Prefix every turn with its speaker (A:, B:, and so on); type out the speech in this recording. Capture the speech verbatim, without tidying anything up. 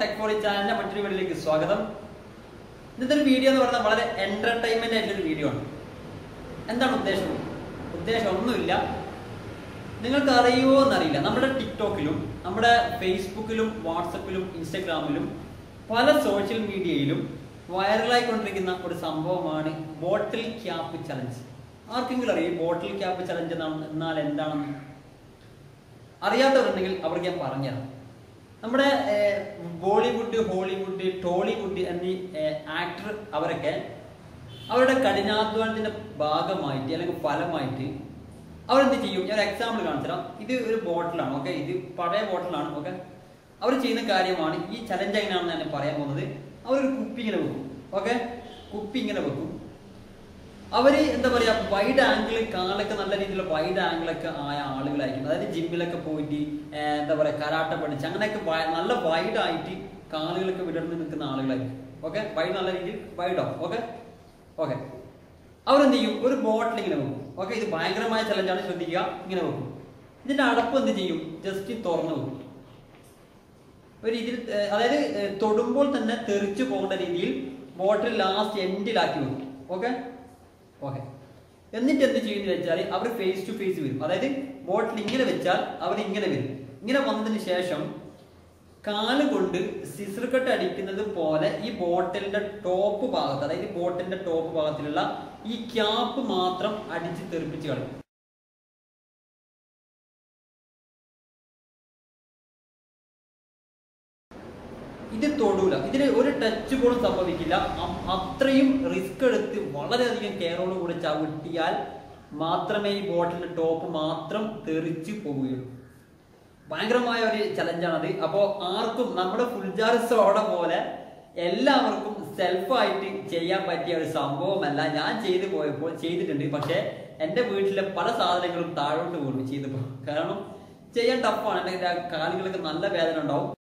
A: Tech four ചാനലിന്റെ മറ്റൊരു വീഡിയോയിലേക്ക് സ്വാഗതം. ഇന്നത്തെ ഒരു വീഡിയോ എന്ന് പറഞ്ഞാൽ വളരെ എന്റർടൈൻമെന്റ് ആയിട്ടൊരു വീഡിയോ ആണ്. എന്താണ് ഉദ്ദേശം? ഉദ്ദേശം ഒന്നുമില്ല. നിങ്ങൾക്ക് അറിയുമോ എന്നറിയില്ല, നമ്മുടെ ടിക്ടോക്കിലും നമ്മുടെ ഫേസ്ബുക്കിലും വാട്സപ്പിലും ഇൻസ്റ്റഗ്രാമിലും പല സോഷ്യൽ മീഡിയയിലും വൈറലായിക്കൊണ്ടിരിക്കുന്ന ഒരു സംഭവമാണ് ബോട്ടിൽ ക്യാപ്പ് ചലഞ്ച്. ആർക്കെങ്കിലും അറിയാം ബോട്ടിൽ ക്യാപ്പ് ചലഞ്ച് എന്നാൽ എന്താണെന്ന്? അറിയാത്തവരുണ്ടെങ്കിൽ അവർക്ക് ഞാൻ പറഞ്ഞുതരാം. നമ്മുടെ ബോളിവുഡ്, ഹോളിവുഡ്, ടോളിവുഡ് എന്നീ ആക്ടർ അവരൊക്കെ അവരുടെ കഠിനാധ്വാനത്തിന്റെ ഭാഗമായിട്ട് അല്ലെങ്കിൽ ഫലമായിട്ട് അവരെന്ത് ചെയ്യും? ഞാൻ എക്സാമ്പിൾ കാണിച്ചു തരാം. ഇത് ഒരു ബോട്ടിലാണ്, ഓക്കെ, ഇത് പഴയ ബോട്ടിലാണ്, ഓക്കെ. അവർ ചെയ്യുന്ന കാര്യമാണ് ഈ ചലഞ്ച്. എങ്ങനെയാണെന്ന് ഞാൻ പറയാൻ പോകുന്നത്. അവരൊരു കുപ്പി ഇങ്ങനെ വെക്കും, ഓക്കെ, കുപ്പി ഇങ്ങനെ വെക്കും. അവര് എന്താ പറയാ, വൈഡ് ആംഗിൾ, കാലൊക്കെ നല്ല രീതിയിലുള്ള വൈഡ് ആംഗിളൊക്കെ ആയ ആളുകളായിരിക്കും. അതായത് ജിമ്മിലൊക്കെ പോയിട്ട് എന്താ പറയാ കരാട്ട പഠിച്ച് അങ്ങനെയൊക്കെ നല്ല വൈഡ് ആയിട്ട് കാലുകളൊക്കെ വിടർന്ന് നിൽക്കുന്ന ആളുകളായിരിക്കും, ഓക്കെ. വൈഡ് നല്ല രീതിയിൽ വൈഡ് ആവും, ഓക്കെ ഓക്കെ അവരെന്ത് ചെയ്യും? ഒരു ബോട്ടിൽ ഇങ്ങനെ വെക്കും, ഓക്കെ. ഇത് ഭയങ്കരമായ ചലഞ്ചാണ്, ശ്രദ്ധിക്കുക. ഇങ്ങനെ വെക്കും. ഇതിന്റെ അടപ്പ് എന്ത് ചെയ്യും? ജസ്റ്റ് തുറന്നു വെക്കും ഒരു രീതിയിൽ, അതായത് തൊടുമ്പോൾ തന്നെ തെറിച്ചു പോകേണ്ട രീതിയിൽ ബോട്ടിൽ ലാസ്റ്റ് എൻഡിലാക്കി വെക്കും, ഓക്കെ ഓക്കെ എന്നിട്ട് എന്ത് ചെയ്യുന്നത് വെച്ചാൽ അവർ ഫേസ് ടു ഫേസ് വരും. അതായത് ബോട്ടിൽ ഇങ്ങനെ വെച്ചാൽ അവർ ഇങ്ങനെ വരും. ഇങ്ങനെ വന്നതിന് ശേഷം കാല് കൊണ്ട് സിസർ കട്ട് അടിക്കുന്നത് പോലെ ഈ ബോട്ടിലിന്റെ ടോപ്പ് ഭാഗത്ത്, അതായത് ബോട്ടിലിന്റെ ടോപ്പ് ഭാഗത്തിലുള്ള ഈ ക്യാപ്പ് മാത്രം അടിച്ച് തെറിപ്പിച്ച് കളയും. ഇത് തൊടൂല, ഇതിന് ഒരു ടച്ച് പോലും സംഭവിക്കില്ല. അത്രയും റിസ്ക് എടുത്ത് വളരെയധികം കെയറോട് കൂടെ ചവിട്ടിയാൽ മാത്രമേ ഈ ബോട്ടിലിന്റെ ടോപ്പ് മാത്രം തെറിച്ച് പോവുകയുള്ളൂ. ഭയങ്കരമായ ഒരു ചലഞ്ചാണത്. അപ്പോൾ ആർക്കും നമ്മുടെ ഫുൾജാർ സോഡ പോലെ എല്ലാവർക്കും സെൽഫായിട്ട് ചെയ്യാൻ പറ്റിയ ഒരു സംഭവമല്ല. ഞാൻ ചെയ്തു പോയപ്പോൾ ചെയ്തിട്ടുണ്ട്, പക്ഷെ എൻ്റെ വീട്ടിലെ പല സാധനങ്ങളും താഴോട്ട് വീണു ചെയ്തപ്പോൾ. കാരണം ചെയ്യാൻ ടഫാണ്, എൻ്റെ കാലുകൾക്ക് നല്ല വേദന ഉണ്ടാവും.